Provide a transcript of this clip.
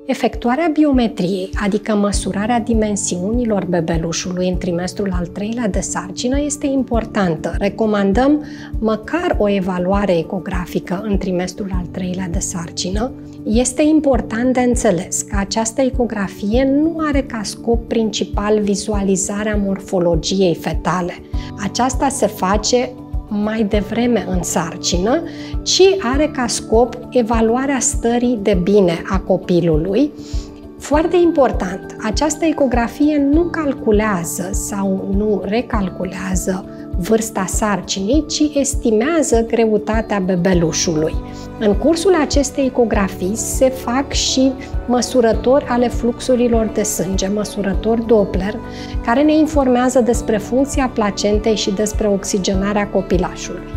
Efectuarea biometriei, adică măsurarea dimensiunilor bebelușului în trimestrul al 3-lea de sarcină, este importantă. Recomandăm măcar o evaluare ecografică în trimestrul al 3-lea de sarcină. Este important de înțeles că această ecografie nu are ca scop principal vizualizarea morfologiei fetale. Aceasta se face mai devreme în sarcină, ci are ca scop evaluarea stării de bine a copilului. Foarte important, această ecografie nu calculează sau nu recalculează vârsta sarcinii, ci estimează greutatea bebelușului. În cursul acestei ecografii se fac și măsurători ale fluxurilor de sânge, măsurători Doppler, care ne informează despre funcția placentei și despre oxigenarea copilașului.